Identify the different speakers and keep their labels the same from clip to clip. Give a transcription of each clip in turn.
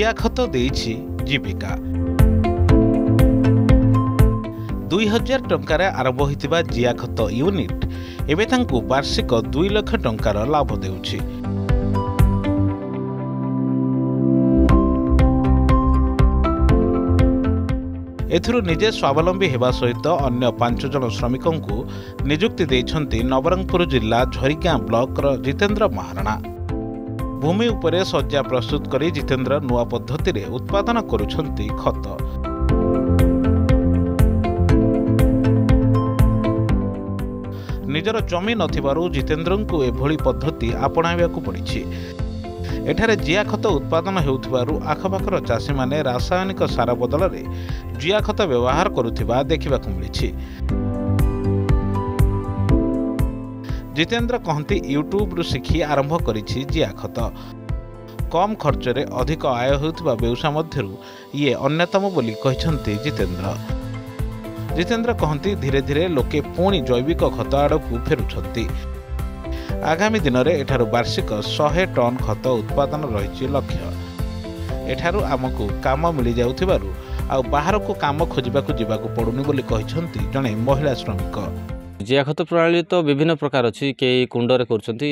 Speaker 1: जिया खत देइछि जीविका 2000 टंकार आरंभ होइतिबा जिया खत यूनिट एबे तांकु वार्षिक 2 लाख टंकार लाभ देउछि। एथिरु निजे स्वावलंबी हेबा सहित अन्य 5 जन श्रमिकों को नियुक्ति देइछन्ति नवरंगपुर जिला झरिगां ब्लॉक जितेन्द्र महाराणा। भूमि उपरे सज्जा प्रस्तुत करी जितेन्द्र नुआ पद्धति रे उत्पादन करुछन्ति खत। निजर जमी नथिबारु जितेन्द्रंकु एभली पद्धति आपणाइबाकु पड़िछि। एठारे जिया खत उत्पादन हेउथिबारु आखपाखर चाषी माने रासायनिक सार बदल रे जिया खत व्यवहार करुथिबा देखिबाकु मिलिछि। जितेन्द्र कहती यूट्यूब रु शिखी आरंभ करिछि जिया खत। कम खर्च रे अधिक आय हेउथिबा व्यवसाय मध्यरु ये अन्यतम बोली कहिसंती जितेन्द्र। जितेन्द्र कहती धीरे धीरे लोके पुणी जैविक खत आड़कू फेरुछंती। आगामी दिन में एठारु वार्षिक 100 टन खत उत्पादन रही लक्ष्य। एठारु आमको काम मिल जाउथिबारु आ बाहर को काम खोजिबाकु जिबाकु पड़ुनी बोली कहिसंती जणे महिला श्रमिक।
Speaker 2: जिया खत प्रणाली तो विभिन्न प्रकार अच्छी कई कुंडरे करछंती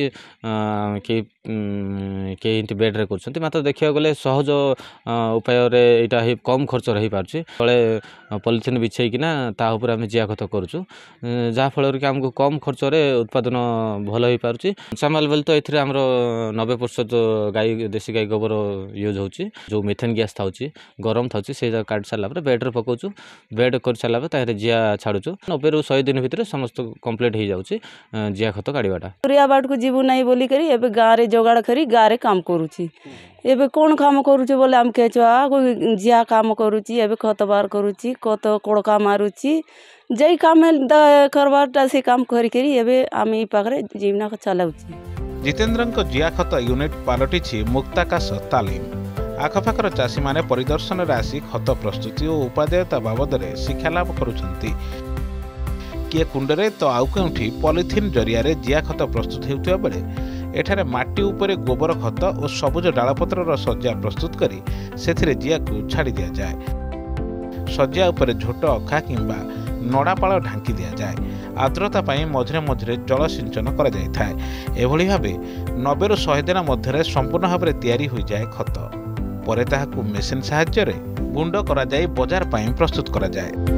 Speaker 2: कई बेड्रे करछंती मात्र देखा गले सहज उपाय रे एटा ही कम खर्च रही पारछि। तले पॉलिथिन बिछेकिना ता ऊपर आम जिया खत करूछु जहाँ फल कि आमको कम खर्च रे उत्पादन भल हो पारछि। सामाल बेल तो एथिरे हमरो 90% गाई देसी गाई गोबर यूज होछि। जो मिथेन गैस थाउछि गरम थाउछि से काट साला पर बेड रे पकोछु। बेड कर साला पर तारे जिया छाडुछु 90 रु 100 दिन भितर समस्त कंप्लीट हो जाउछि जिया खत काढिबाटा। सूर्या बाट को जीवु नाही बोली करी एबे गाँ रे जोगाड़ करी गाँ रे काम करूछि। एबे कोन काम करूछि बोले हम कहछो जिया काम करूछि एबे खत बार करूछि कत कोड़का मारुछि जई काम करबाटा से काम करी करी एबे आमी पाखरे जीवना को चलाउछि।
Speaker 1: जितेन्द्रंक जिया खत यूनिट पालटिछि मुक्ताकाश तालीम। आखपाखर चाषी माने परिदर्शन रे आसी खत प्रस्तुति और उपादेयता बाबद रे शिक्षा लाभ करुछंती। किए कुंडरे तो आउ केउठी पॉलिथिन जरिया रे जिया खत प्रस्तुत हेउथिबा बेले एठारे माटी उपरे गोबर खत और सबुज डालपत्र सज्जा प्रस्तुत करी सेथिरे जिया को छाड़ी दिया जाए। सज्जा उपरे झोट अखा किंबा नड़ापाल ढांकी दिया जाए। आर्द्रता पाई मझिरे मझिरे जल सिंचन करा जाय थाए। एभली भाबे 90 रु 100 दिन मध्यरे संपूर्ण भाबरे तयारी होई जाए खत। परे ताहाकु मेसिन सहायता रे गुंड करा जाय बाजार पाई प्रस्तुत करा जाय।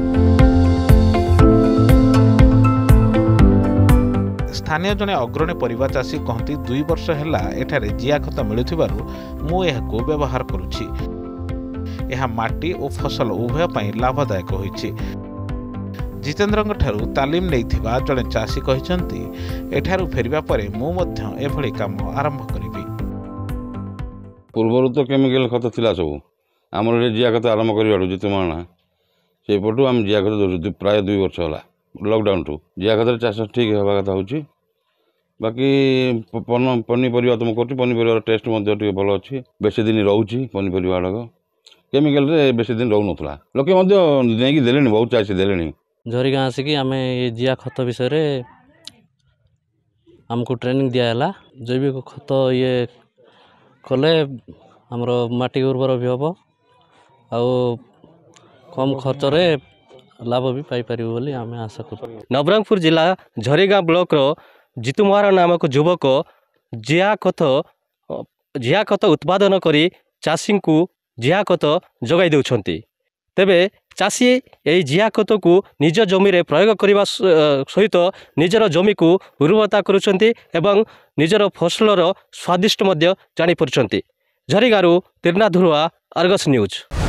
Speaker 1: स्थानीय जने अग्रणी परिवा चाषी कहती 2 वर्ष हैला एठारे जिया खत मिलुथिबारु मु एहाको व्यवहार करूछि। एहा माटी और फसल उभय पाई लाभदायक होइछि। जितेन्द्रंक ठारू तालीम नैथिबा जने चाषी कहिसंती एठारू फेरिबा परे मु मध्य एभली काम आरंभ करिबि।
Speaker 3: पूर्वरु तो केमिकल खत थिला सब हमर जिया खत आरंभ करिबाडू जितमाना से पटू हम जिया खत दउछु प्राय 2 वर्ष होला लॉकडाउन टू जिया खत चाष ठीक हेबा कथा होछि। बाकी पनीपरिया तो कर पनीपरिया टेस्ट भल अच्छी बेसी दिन रोचे पनीपरिया गुड़ाक केमिकल रे बेसी दिन रोन लोके नहीं देले बहुत चाषी देले।
Speaker 4: झरिगां आसिक आम जिया खत विषय आमको ट्रेनिंग दियाला। जैविक खत ये कले आमर माटी उर्वर भी हम आउ कम खर्च रे लाभ भी पाई पारिबो बोली आम आशा कर।
Speaker 5: नवरंगपुर जिला झरिगां ब्लॉक रो जितु महाराणा नामक युवक जिया खत उत्पादन करी चाषी को जिया खत जगाई देउछंती। तेबे चाषी यही जिया खत को निज जमी रे प्रयोग करने सहित निजर जमी को उर्वरता करुछंती एवं निजर फसलर स्वादिष्ट जानी पारुछंती। झरिगांरू तीर्णा धुरुआ, अर्गस न्यूज।